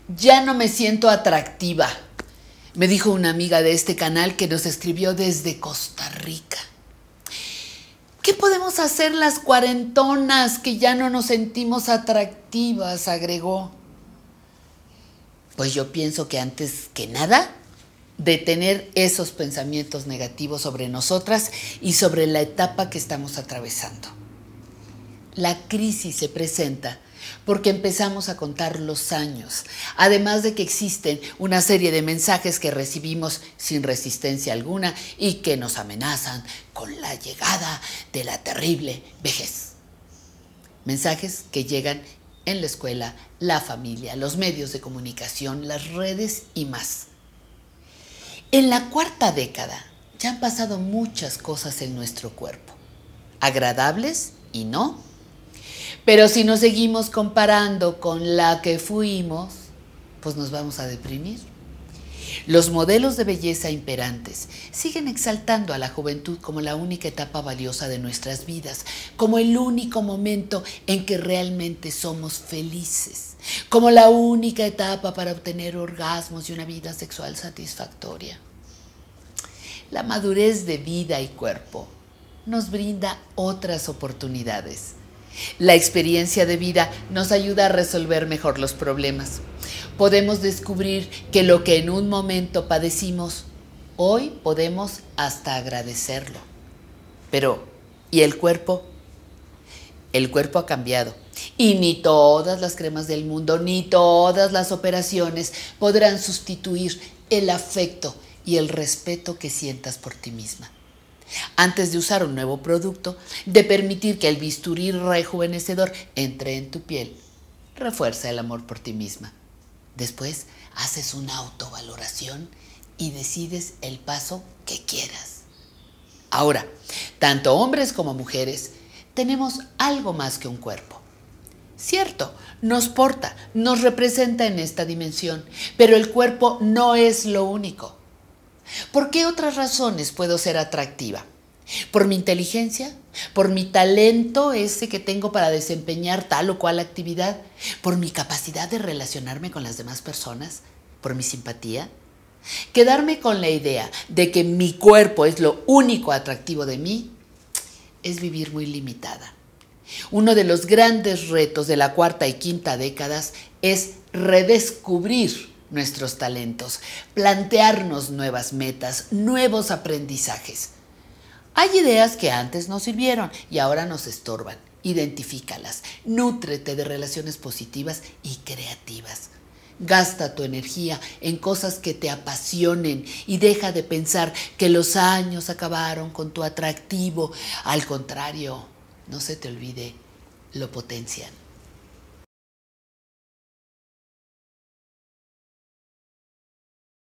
Ya no me siento atractiva, me dijo una amiga de este canal que nos escribió desde Costa Rica. ¿Qué podemos hacer las cuarentonas que ya no nos sentimos atractivas?, agregó. Pues yo pienso que antes que nada, detener esos pensamientos negativos sobre nosotras y sobre la etapa que estamos atravesando. La crisis se presenta porque empezamos a contar los años, además de que existen una serie de mensajes que recibimos sin resistencia alguna y que nos amenazan con la llegada de la terrible vejez. Mensajes que llegan en la escuela, la familia, los medios de comunicación, las redes y más. En la cuarta década ya han pasado muchas cosas en nuestro cuerpo, agradables y no. Pero si nos seguimos comparando con la que fuimos, pues nos vamos a deprimir. Los modelos de belleza imperantes siguen exaltando a la juventud como la única etapa valiosa de nuestras vidas, como el único momento en que realmente somos felices, como la única etapa para obtener orgasmos y una vida sexual satisfactoria. La madurez de vida y cuerpo nos brinda otras oportunidades. La experiencia de vida nos ayuda a resolver mejor los problemas. Podemos descubrir que lo que en un momento padecimos, hoy podemos hasta agradecerlo. Pero, ¿y el cuerpo? El cuerpo ha cambiado. Y ni todas las cremas del mundo, ni todas las operaciones podrán sustituir el afecto y el respeto que sientas por ti misma. Antes de usar un nuevo producto, de permitir que el bisturí rejuvenecedor entre en tu piel, refuerza el amor por ti misma. Después, haces una autovaloración y decides el paso que quieras. Ahora, tanto hombres como mujeres, tenemos algo más que un cuerpo. Cierto, nos porta, nos representa en esta dimensión, pero el cuerpo no es lo único. ¿Por qué otras razones puedo ser atractiva? ¿Por mi inteligencia? ¿Por mi talento ese que tengo para desempeñar tal o cual actividad? ¿Por mi capacidad de relacionarme con las demás personas? ¿Por mi simpatía? Quedarme con la idea de que mi cuerpo es lo único atractivo de mí es vivir muy limitada. Uno de los grandes retos de la cuarta y quinta décadas es redescubrir nuestros talentos, plantearnos nuevas metas, nuevos aprendizajes. Hay ideas que antes nos sirvieron y ahora nos estorban. Identifícalas, nútrete de relaciones positivas y creativas. Gasta tu energía en cosas que te apasionen y deja de pensar que los años acabaron con tu atractivo. Al contrario, no se te olvide, lo potencian.